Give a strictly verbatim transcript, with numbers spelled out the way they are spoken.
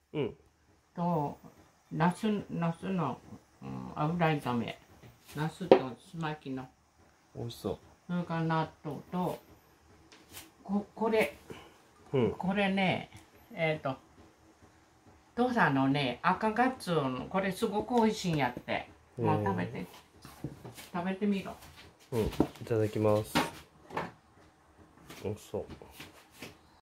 うん。 とナスナスの、うん、油炒め、ナスとすまきの。 美味しそう。 それから納豆とここれ、うん、これねえっ、ー、と土佐のね赤ガツオのこれすごく美味しいんやって。もう食べて食べてみろ。 うん、いただきます。美味しそう。